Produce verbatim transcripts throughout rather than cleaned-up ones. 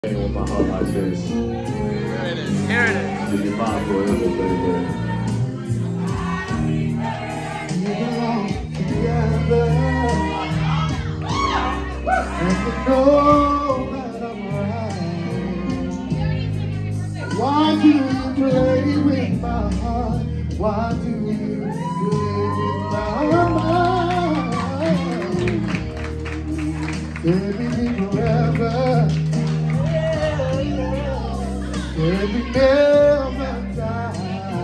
With my heart like this. Here it is, here it is. To be mine forever, baby. We belong together. And you know that I'm right. Why do you play with my heart? Why do you play with my mind? Baby, me forever. Every never die.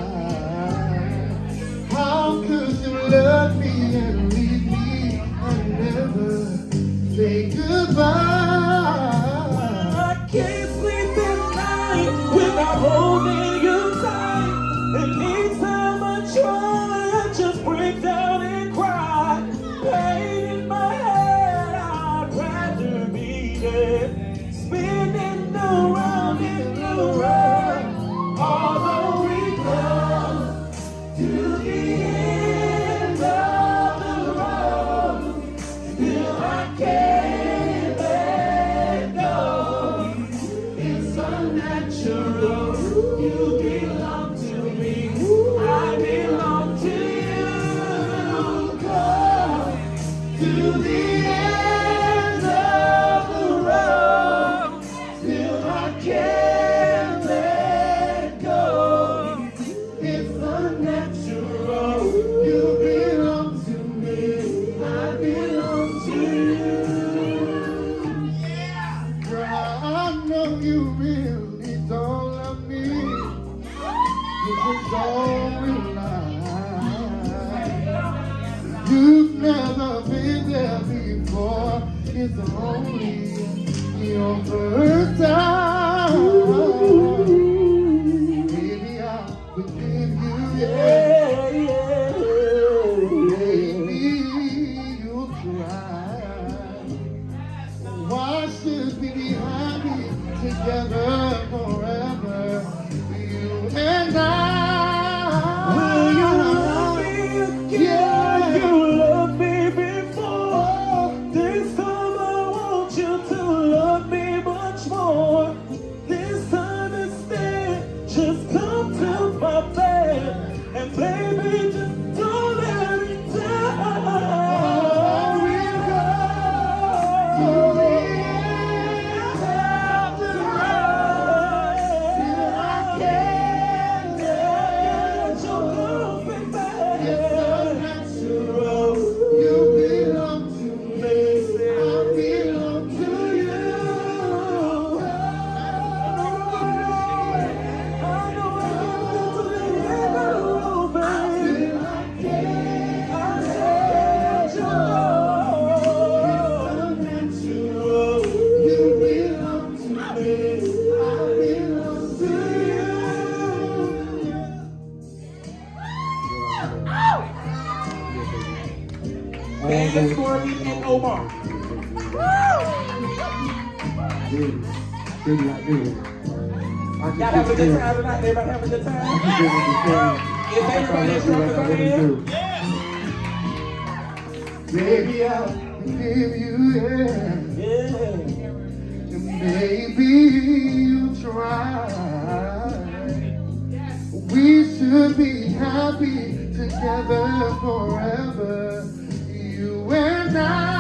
How could you love me and leave me and never say goodbye? I can't sleep at night without holding you tight. And anytime I try, I just break down and cry. Pain in my head, I'd rather be dead. Spinning around in around, although we come to the end of the road, still I can't let go. It's unnatural. You belong to me, I belong to you. Come to the end of the road, still I can't. You've never been there before. It's only your first time. Baby, I forgive you, yeah, yeah. Baby, you'll try. Why should we be happy together forever? You and I. Baby, just don't let me down. Oh, we'll go to the end of the road, till I can't let you go, baby. It's unnatural. You belong to me, I belong to you. I know I can do it. Vegas, Corby, and Omar. Baby, I do. Y'all having a good time tonight? Everybody having a good time? Is everybody as drunk as I am? Baby, I'll forgive you, yeah. Yeah. And maybe you try. We should be happy together forever, you and I.